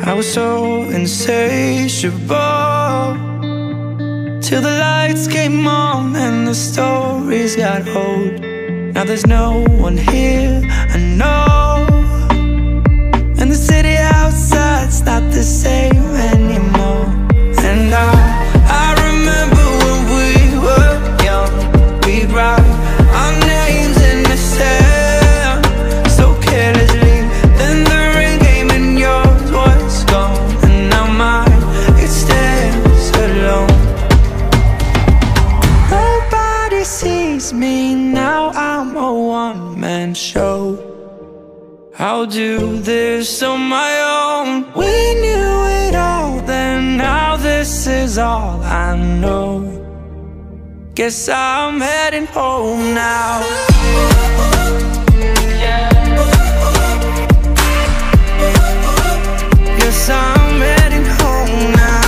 I was so insatiable, till the lights came on and the stories got old. Now there's no one here, I know, and the city outside's not the same anymore. And I remember when we were young, we'd write our names in the sand so carelessly. Then the rain came and yours was gone, and now mine, it stands alone. Nobody sees me now, I'm a one-man show. I'll do this on my own. We knew it all then, now this is all I know. Guess I'm heading home now. Guess I'm heading home now.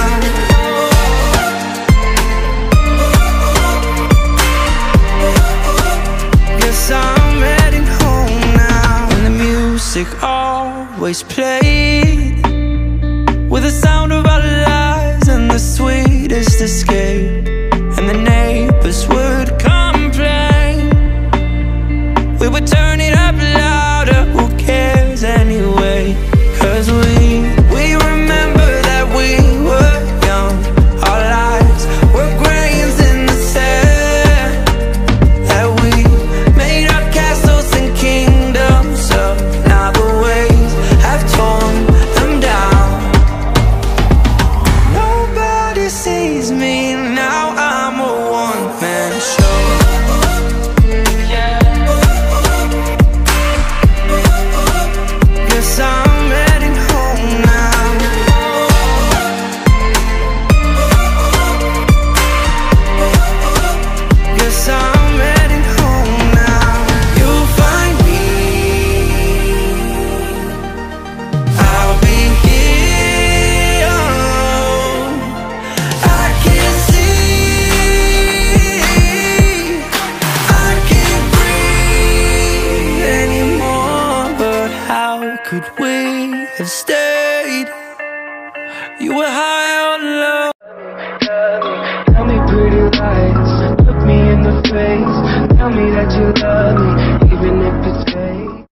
Guess I'm heading home now. And the music always played, with the sound of our lives and the sweetest escape. And the neighbors would complain, we would turn it up louder, who cares anyway? 'Cause we remember that we were young, our lives were grains in the sand, that we made our castles and kingdoms up. Now the waves have torn them down. Nobody sees me now, I'm a one-man show. Guess I'm heading home now. Guess I'm heading home now. You'll find me, I'll be here. I can see, I can't breathe anymore. But how could we have stayed? You were high on love. Tell me pretty lies, look me in the face. Tell me that you love me, even if it's